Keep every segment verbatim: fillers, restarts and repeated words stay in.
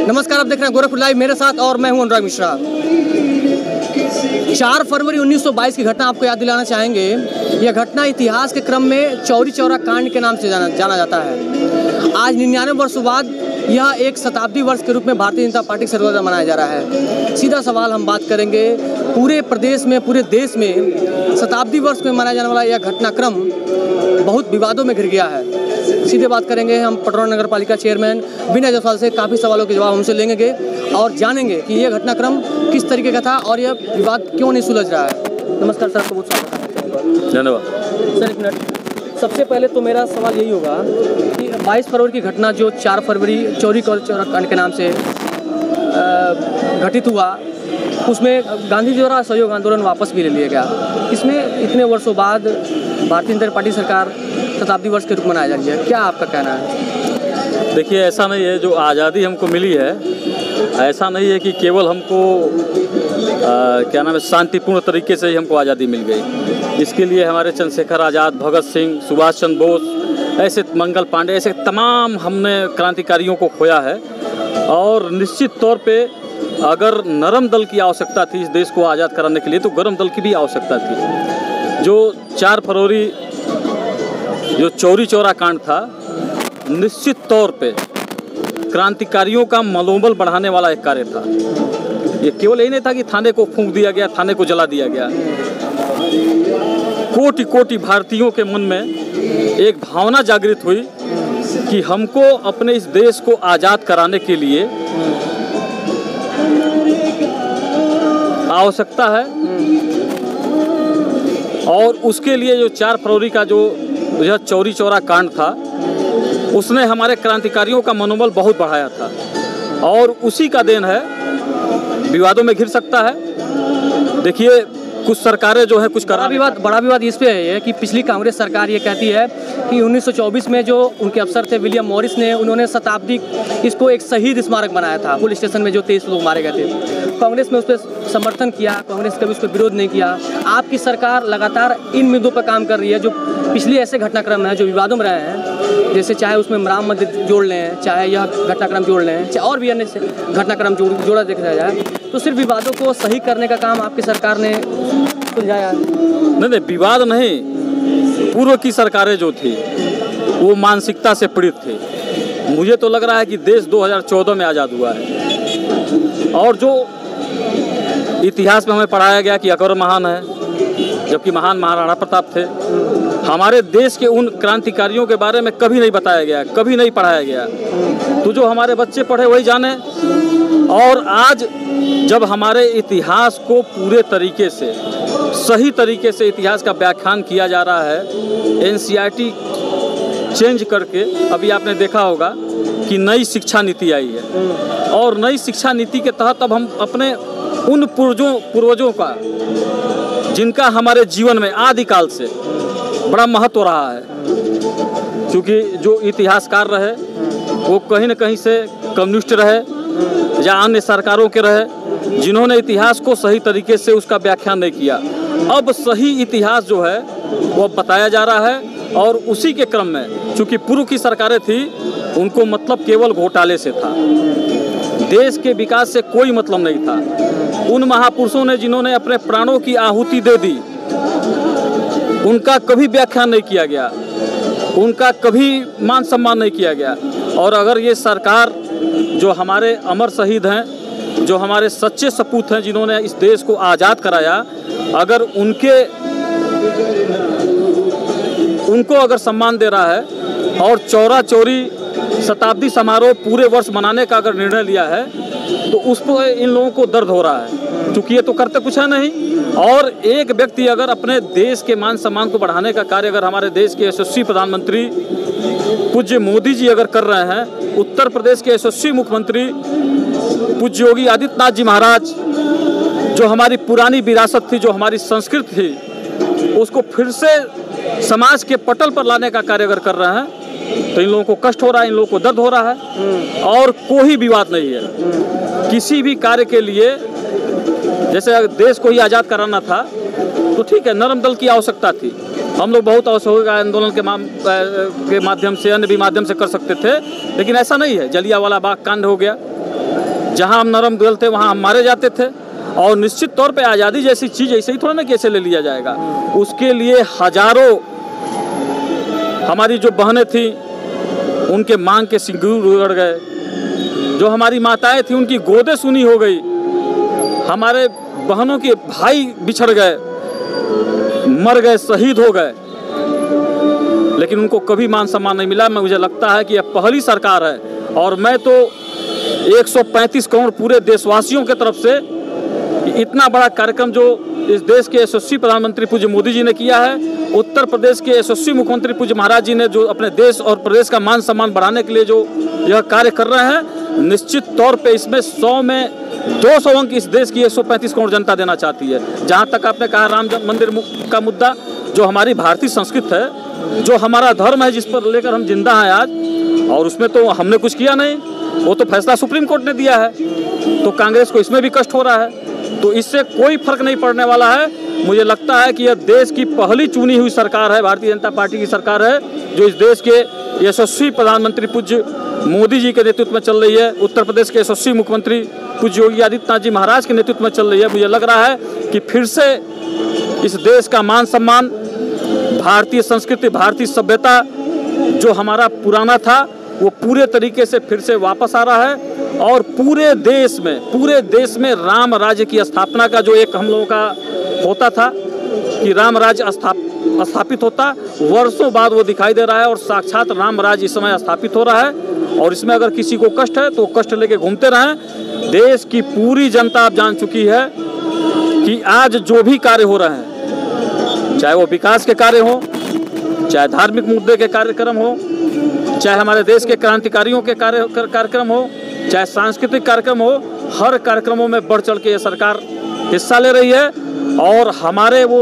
नमस्कार, आप देख रहे हैं गोरखपुर लाइव, मेरे साथ और मैं हूं अनुराग मिश्रा। चार फरवरी उन्नीस सौ बाईस की घटना आपको याद दिलाना चाहेंगे। यह घटना इतिहास के क्रम में चौरी चौरा कांड के नाम से जाना जाना जाता है। आज निन्यानवे वर्षों बाद यह एक शताब्दी वर्ष के रूप में भारतीय जनता पार्टी से रोजा मनाया जा रहा है। सीधा सवाल हम बात करेंगे, पूरे प्रदेश में, पूरे देश में शताब्दी वर्ष में मनाया जाने वाला यह घटनाक्रम बहुत विवादों में घिर गया है। सीधे बात करेंगे हम पटौरा नगर पालिका चेयरमैन विनय जायसवाल से। काफ़ी सवालों के जवाब हमसे लेंगे और जानेंगे कि यह घटनाक्रम किस तरीके का था और यह विवाद क्यों नहीं सुलझ रहा है। नमस्कार सर, आपको बहुत स्वागत है। धन्यवाद सर। एक मिनट, सबसे पहले तो मेरा सवाल यही होगा कि बाईस फरवरी की घटना जो चार फरवरी चौरी चौरा कांड के नाम से घटित हुआ, उसमें गांधी जी द्वारा असहयोग आंदोलन वापस भी ले लिया गया। इसमें इतने वर्षों बाद भारतीय जनता पार्टी सरकार शताब्दी वर्ष के रूप में मनाया जा रही है, क्या आपका कहना है? देखिए, ऐसा नहीं है, जो आज़ादी हमको मिली है ऐसा नहीं है कि केवल हमको आ, क्या नाम है शांतिपूर्ण तरीके से ही हमको आज़ादी मिल गई। इसके लिए हमारे चंद्रशेखर आज़ाद, भगत सिंह, सुभाष चंद्र बोस, ऐसे मंगल पांडे, ऐसे तमाम हमने क्रांतिकारियों को खोया है। और निश्चित तौर पे अगर नरम दल की आवश्यकता थी इस देश को आज़ाद कराने के लिए, तो गरम दल की भी आवश्यकता थी। जो चार फरवरी जो चौरी चौरा कांड था, निश्चित तौर पे क्रांतिकारियों का मनोबल बढ़ाने वाला एक कार्य था। ये केवल यही नहीं था कि थाने को फूंक दिया गया, थाने को जला दिया गया। कोटि कोटि भारतीयों के मन में एक भावना जागृत हुई कि हमको अपने इस देश को आज़ाद कराने के लिए आवश्यकता है। और उसके लिए जो चार फरवरी का जो यह चौरी चौरा कांड था, उसने हमारे क्रांतिकारियों का मनोबल बहुत बढ़ाया था। और उसी का देन है, विवादों में घिर सकता है। देखिए, कुछ सरकारें जो है कुछ बड़ा विवाद बड़ा विवाद इस पे है कि पिछली कांग्रेस सरकार ये कहती है कि उन्नीस सौ चौबीस में जो उनके अफसर थे विलियम मॉरिस ने, उन्होंने शताब्दी इसको एक शहीद स्मारक बनाया था। पुलिस स्टेशन में जो तेईस लोग मारे गए थे, कांग्रेस ने उस पर समर्थन किया, कांग्रेस कभी उस पर विरोध नहीं किया। आपकी सरकार लगातार इन मुद्दों पर काम कर रही है जो पिछले ऐसे घटनाक्रम हैं जो विवादों में रहे हैं, जैसे चाहे उसमें राम मंदिर जोड़ लें, चाहे यह घटनाक्रम जोड़ लें, चाहे और भी अन्य घटनाक्रम जोड़ जोड़ा देखा जाए, तो सिर्फ विवादों को सही करने का काम आपकी सरकार ने सुलझाया? नहीं नहीं, विवाद नहीं। पूर्व की सरकारें जो थी वो मानसिकता से पीड़ित थी। मुझे तो लग रहा है कि देश दो हज़ार चौदह में आज़ाद हुआ है। और जो इतिहास में हमें पढ़ाया गया कि अकबर महान है, जबकि महान महाराणा प्रताप थे। हमारे देश के उन क्रांतिकारियों के बारे में कभी नहीं बताया गया, कभी नहीं पढ़ाया गया। तो जो हमारे बच्चे पढ़े वही जाने। और आज जब हमारे इतिहास को पूरे तरीके से, सही तरीके से इतिहास का व्याख्यान किया जा रहा है, N C E R T change करके, अभी आपने देखा होगा कि नई शिक्षा नीति आई है। और नई शिक्षा नीति के तहत अब हम अपने उन पूर्वजों पूर्वजों का, जिनका हमारे जीवन में आदिकाल से बड़ा महत्व रहा है, क्योंकि जो इतिहासकार रहे वो कहीं न कहीं से कम्युनिस्ट रहे या अन्य सरकारों के रहे, जिन्होंने इतिहास को सही तरीके से उसका व्याख्यान नहीं किया। अब सही इतिहास जो है वो बताया जा रहा है। और उसी के क्रम में, चूँकि पूर्व की सरकारें थी, उनको मतलब केवल घोटाले से था, देश के विकास से कोई मतलब नहीं था। उन महापुरुषों ने जिन्होंने अपने प्राणों की आहुति दे दी, उनका कभी व्याख्यान नहीं किया गया, उनका कभी मान सम्मान नहीं किया गया। और अगर ये सरकार, जो हमारे अमर शहीद हैं, जो हमारे सच्चे सपूत हैं, जिन्होंने इस देश को आज़ाद कराया, अगर उनके उनको अगर सम्मान दे रहा है और चौरा चौरी शताब्दी समारोह पूरे वर्ष मनाने का अगर निर्णय लिया है, तो उस पर इन लोगों को दर्द हो रहा है, क्योंकि ये तो करते कुछ है नहीं। और एक व्यक्ति अगर अपने देश के मान सम्मान को बढ़ाने का कार्य अगर हमारे देश के यशस्वी प्रधानमंत्री पूज्य मोदी जी अगर कर रहे हैं, उत्तर प्रदेश के यशस्वी मुख्यमंत्री पूज्य योगी आदित्यनाथ जी महाराज, जो हमारी पुरानी विरासत थी, जो हमारी संस्कृति थी, उसको फिर से समाज के पटल पर लाने का कार्य अगर कर रहे हैं, तो इन लोगों को कष्ट हो रहा है, इन लोगों को दर्द हो रहा है। और कोई विवाद नहीं है किसी भी कार्य के लिए। जैसे देश को ही आज़ाद कराना था तो ठीक है, नरम दल की आवश्यकता थी। हम लोग बहुत असहयोग आंदोलन के माम के माध्यम से, अन्य भी माध्यम से कर सकते थे, लेकिन ऐसा नहीं है। जलियांवाला बाग कांड हो गया, जहाँ हम नरम दिल थे वहाँ हम मारे जाते थे। और निश्चित तौर पे आज़ादी जैसी चीज़ ऐसे ही थोड़ा ना कैसे ले लिया जाएगा। उसके लिए हजारों हमारी जो बहनें थी उनके मांग के सिंदूर उड़ गए, जो हमारी माताएं थी उनकी गोदें सुनी हो गई, हमारे बहनों के भाई बिछड़ गए, मर गए, शहीद हो गए, लेकिन उनको कभी मान सम्मान नहीं मिला। मैं मुझे लगता है कि यह पहली सरकार है और मैं तो एक सौ पैंतीस करोड़ पूरे देशवासियों के तरफ से इतना बड़ा कार्यक्रम जो इस देश के यशस्वी प्रधानमंत्री पूज्य मोदी जी ने किया है, उत्तर प्रदेश के यशस्वी मुख्यमंत्री पूज्य महाराज जी ने जो अपने देश और प्रदेश का मान सम्मान बढ़ाने के लिए जो यह कार्य कर रहे हैं, निश्चित तौर पे इसमें सौ में दो सौ अंक इस देश की एक सौ पैंतीस करोड़ जनता देना चाहती है। जहाँ तक आपने कहा राम मंदिर का मुद्दा, जो हमारी भारतीय संस्कृति है, जो हमारा धर्म है, जिस पर लेकर हम जिंदा हैं आज, और उसमें तो हमने कुछ किया नहीं, वो तो फैसला सुप्रीम कोर्ट ने दिया है, तो कांग्रेस को इसमें भी कष्ट हो रहा है। तो इससे कोई फर्क नहीं पड़ने वाला है। मुझे लगता है कि यह देश की पहली चुनी हुई सरकार है, भारतीय जनता पार्टी की सरकार है, जो इस देश के यशस्वी प्रधानमंत्री पूज्य मोदी जी के नेतृत्व में चल रही है, उत्तर प्रदेश के यशस्वी मुख्यमंत्री पूज्य योगी आदित्यनाथ जी महाराज के नेतृत्व में चल रही है। मुझे लग रहा है कि फिर से इस देश का मान सम्मान, भारतीय संस्कृति, भारतीय सभ्यता जो हमारा पुराना था, वो पूरे तरीके से फिर से वापस आ रहा है। और पूरे देश में पूरे देश में राम राज्य की स्थापना का जो एक हम लोगों का होता था कि राम राज्य स्थाप स्थापित होता, वर्षों बाद वो दिखाई दे रहा है और साक्षात राम राज्य इस समय स्थापित हो रहा है। और इसमें अगर किसी को कष्ट है तो कष्ट लेके घूमते रहें। देश की पूरी जनता अब जान चुकी है कि आज जो भी कार्य हो रहे हैं, चाहे वो विकास के कार्य हो, चाहे धार्मिक मुद्दे के कार्यक्रम हो, चाहे हमारे देश के क्रांतिकारियों के कार्य कार्यक्रम हो, चाहे सांस्कृतिक कार्यक्रम हो, हर कार्यक्रमों में बढ़ चढ़ के ये सरकार हिस्सा ले रही है। और हमारे वो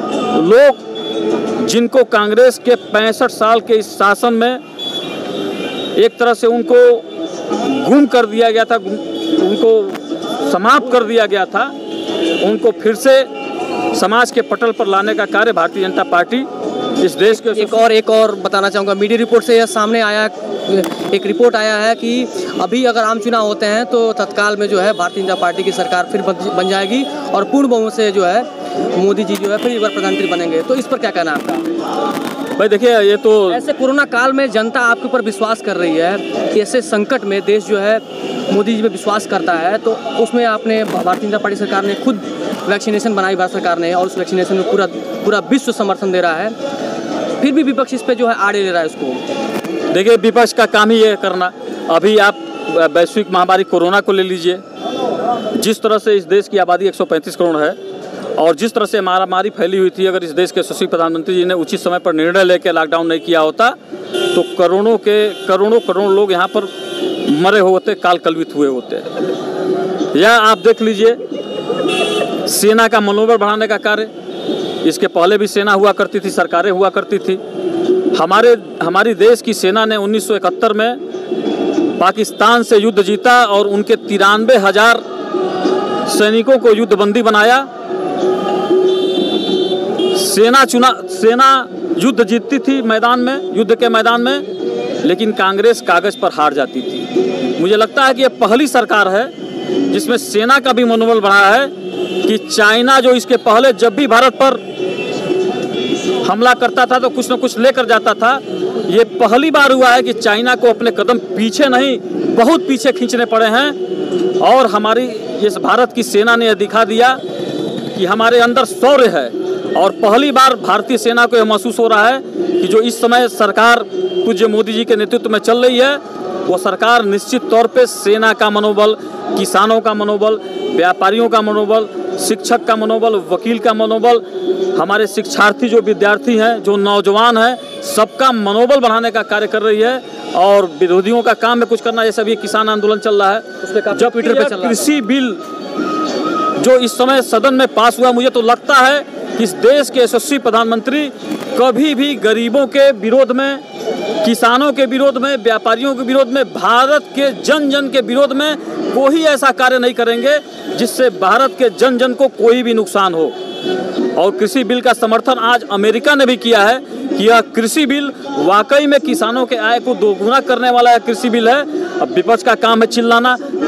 लोग जिनको कांग्रेस के पैंसठ साल के इस शासन में एक तरह से उनको गुम कर दिया गया था, उनको समाप्त कर दिया गया था, उनको फिर से समाज के पटल पर लाने का कार्य भारतीय जनता पार्टी इस देश के। एक और एक और बताना चाहूँगा, मीडिया रिपोर्ट से यह सामने आया, एक रिपोर्ट आया है कि अभी अगर आम चुनाव होते हैं तो तत्काल में जो है भारतीय जनता पार्टी की सरकार फिर बन जाएगी और पूर्ण बहुमत से जो है मोदी जी जो है फिर एक बार प्रधानमंत्री बनेंगे। तो इस पर क्या कहना है आपका? भाई देखिए, ये तो ऐसे कोरोना काल में जनता आपके ऊपर विश्वास कर रही है, ऐसे संकट में देश जो है मोदी जी पे विश्वास करता है, तो उसमें आपने भारतीय जनता पार्टी सरकार ने खुद वैक्सीनेशन बनाई, भारत सरकार ने, और उस वैक्सीनेशन में पूरा पूरा विश्व समर्थन दे रहा है, फिर भी विपक्ष इस पे जो है आड़े ले रहा है उसको। देखिए, विपक्ष का काम ही ये करना। अभी आप वैश्विक महामारी कोरोना को ले लीजिए, जिस तरह से इस देश की आबादी एक सौ पैंतीस करोड़ है और जिस तरह से महामारी फैली हुई थी, अगर इस देश के यशस्वी प्रधानमंत्री जी ने उचित समय पर निर्णय लेकर लॉकडाउन नहीं किया होता तो करोड़ों के करोड़ों करोड़ लोग यहाँ पर मरे होते, काल कलवित हुए होते। या आप देख लीजिए सेना का मनोबल बढ़ाने का कार्य, इसके पहले भी सेना हुआ करती थी, सरकारें हुआ करती थी। हमारे हमारी देश की सेना ने उन्नीस सौ इकहत्तर में पाकिस्तान से युद्ध जीता और उनके तिरानवे हजार सैनिकों को युद्धबंदी बनाया। सेना चुना सेना युद्ध जीतती थी मैदान में, युद्ध के मैदान में, लेकिन कांग्रेस कागज पर हार जाती थी। मुझे लगता है कि यह पहली सरकार है जिसमें सेना का भी मनोबल बढ़ा है कि चाइना जो इसके पहले जब भी भारत पर हमला करता था तो कुछ न कुछ लेकर जाता था, ये पहली बार हुआ है कि चाइना को अपने कदम पीछे नहीं, बहुत पीछे खींचने पड़े हैं। और हमारी इस भारत की सेना ने यह दिखा दिया कि हमारे अंदर शौर्य है। और पहली बार भारतीय सेना को यह महसूस हो रहा है कि जो इस समय सरकार पूज्य मोदी जी के नेतृत्व में चल रही है, वो सरकार निश्चित तौर पे सेना का मनोबल, किसानों का मनोबल, व्यापारियों का मनोबल, शिक्षक का मनोबल, वकील का मनोबल, हमारे शिक्षार्थी जो विद्यार्थी हैं, जो नौजवान हैं, सबका मनोबल बढ़ाने का कार्य कर रही है। और विरोधियों का काम में कुछ करना, जैसे अभी किसान आंदोलन चल रहा है, उसमें जब ट्विटर पे चल रहा है, कृषि बिल जो इस समय सदन में पास हुआ, मुझे तो लगता है कि इस देश के यशस्वी प्रधानमंत्री कभी भी गरीबों के विरोध में, किसानों के विरोध में, व्यापारियों के विरोध में, भारत के जन जन के विरोध में कोई ऐसा कार्य नहीं करेंगे जिससे भारत के जन जन को कोई भी नुकसान हो। और कृषि बिल का समर्थन आज अमेरिका ने भी किया है कि यह कृषि बिल वाकई में किसानों के आय को दोगुना करने वाला यह कृषि बिल है। अब विपक्ष का काम है चिल्लाना,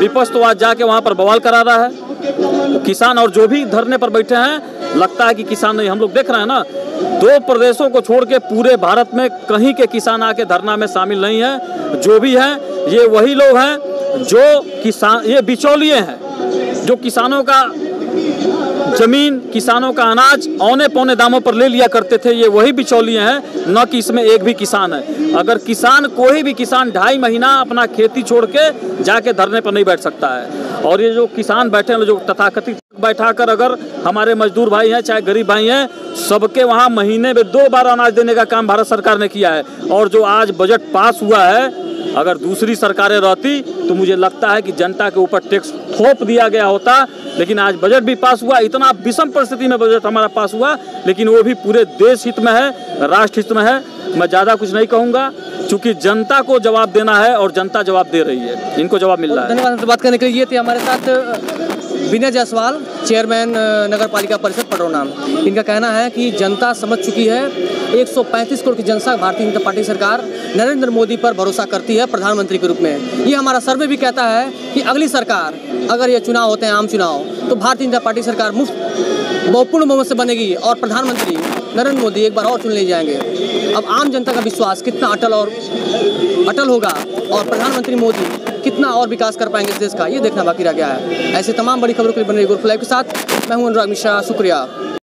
विपक्ष तो आज जाके वहाँ पर बवाल करा रहा है। किसान और जो भी धरने पर बैठे हैं, लगता है कि किसान नहीं, हम लोग देख रहे हैं ना, दो प्रदेशों को छोड़ के पूरे भारत में कहीं के किसान आके धरना में शामिल नहीं है। जो भी हैं ये वही लोग हैं जो किसान, ये बिचौलिए हैं जो किसानों का जमीन, किसानों का अनाज औने पौने दामों पर ले लिया करते थे। ये वही बिचौलिए हैं, न कि इसमें एक भी किसान है। अगर किसान, कोई भी किसान ढाई महीना अपना खेती छोड़ के जाके धरने पर नहीं बैठ सकता है। और ये जो किसान बैठे हैं, जो तथाकथित बैठाकर, अगर हमारे मजदूर भाई हैं चाहे गरीब भाई हैं, सबके वहाँ महीने में दो बार अनाज देने का काम भारत सरकार ने किया है। और जो आज बजट पास हुआ है, अगर दूसरी सरकारें रहती तो मुझे लगता है कि जनता के ऊपर टैक्स थोप दिया गया होता। लेकिन आज बजट भी पास हुआ, इतना विषम परिस्थिति में बजट हमारा पास हुआ, लेकिन वो भी पूरे देश हित में है, राष्ट्र हित में है। मैं ज़्यादा कुछ नहीं कहूँगा, क्योंकि जनता को जवाब देना है और जनता जवाब दे रही है, इनको जवाब मिल रहा है। धन्यवाद बात करने के लिए। ये थे हमारे साथ विनय जायसवाल, चेयरमैन नगर पालिका परिषद पटरौना। इनका कहना है कि जनता समझ चुकी है, एक सौ पैंतीस करोड़ की जनता भारतीय जनता पार्टी सरकार नरेंद्र मोदी पर भरोसा करती है प्रधानमंत्री के रूप में। ये हमारा सर्वे भी कहता है कि अगली सरकार, अगर ये चुनाव होते हैं आम चुनाव, तो भारतीय जनता पार्टी सरकार मुफ्त बहुपूर्ण बहुमत से बनेगी और प्रधानमंत्री नरेंद्र मोदी एक बार और चुन ले जाएंगे। अब आम जनता का विश्वास कितना अटल और अटल होगा और प्रधानमंत्री मोदी कितना और विकास कर पाएंगे इस देश का, ये देखना बाकी रह गया है। ऐसे तमाम बड़ी खबरों के लिए बने रहिए गोरखपुर लाइव के साथ। मैं हूं अनुराग मिश्रा, शुक्रिया।